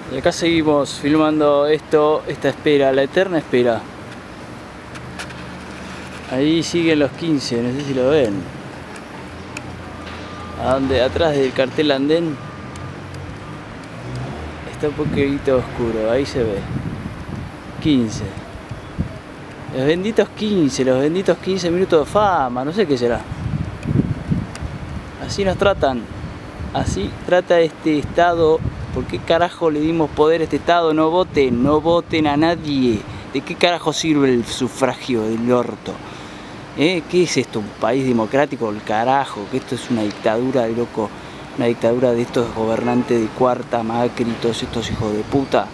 Y acá seguimos filmando esta espera, la eterna espera. Ahí siguen los 15, no sé si lo ven. A donde atrás del cartel andén está un poquito oscuro, ahí se ve. 15. Los benditos 15 minutos de fama, no sé qué será. Así nos tratan, así trata este Estado. ¿Por qué carajo le dimos poder a este Estado? No voten a nadie. ¿De qué carajo sirve el sufragio del orto? ¿Qué es esto? ¿Un país democrático? El carajo, que esto es una dictadura de loco, una dictadura de estos gobernantes de cuarta, Macri, todos estos hijos de puta.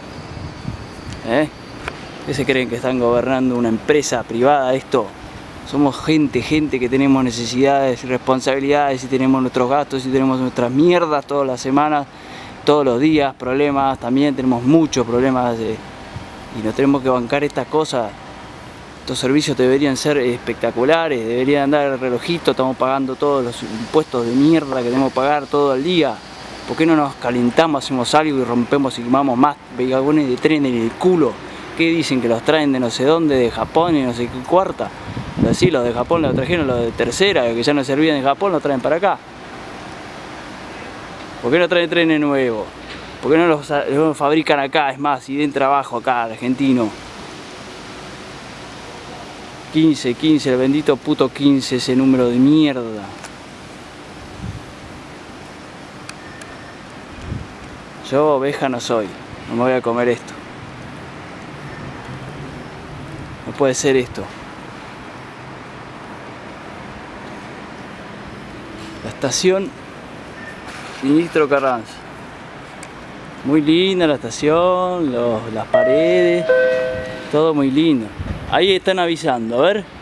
¿Qué se creen que están gobernando una empresa privada esto? Somos gente que tenemos necesidades y responsabilidades y tenemos nuestros gastos y tenemos nuestras mierdas todas las semanas, todos los días, problemas, también tenemos muchos problemas y nos tenemos que bancar estas cosas. Estos servicios deberían ser espectaculares, deberían dar el relojito, estamos pagando todos los impuestos de mierda que tenemos que pagar todo el día. ¿Por qué no nos calentamos, hacemos algo y rompemos y quemamos más vagones de tren en el culo? ¿Qué dicen? Que los traen de no sé dónde, de Japón y no sé qué cuarta. Así, los de Japón los trajeron, los de tercera, que ya no servían en Japón, los traen para acá. ¿Por qué no traen trenes nuevos? ¿Por qué no los fabrican acá? Es más, y den trabajo acá, argentino. 15, el bendito puto 15, ese número de mierda. Yo oveja no soy, no me voy a comer esto. No puede ser esto. La estación Ministro Carranza. Muy linda la estación, las paredes, todo muy lindo. Ahí están avisando, a ver.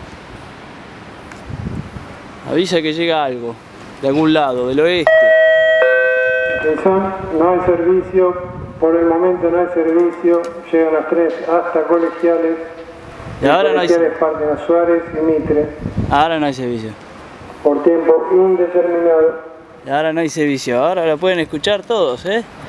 Avisa que llega algo, de algún lado, del oeste. Atención, no hay servicio, por el momento no hay servicio, llegan las 3 hasta Colegiales. Y ahora no hay servicio. Parten a Suárez y Mitre. Ahora no hay servicio. Por tiempo indeterminado. Y ahora no hay servicio, ahora lo pueden escuchar todos,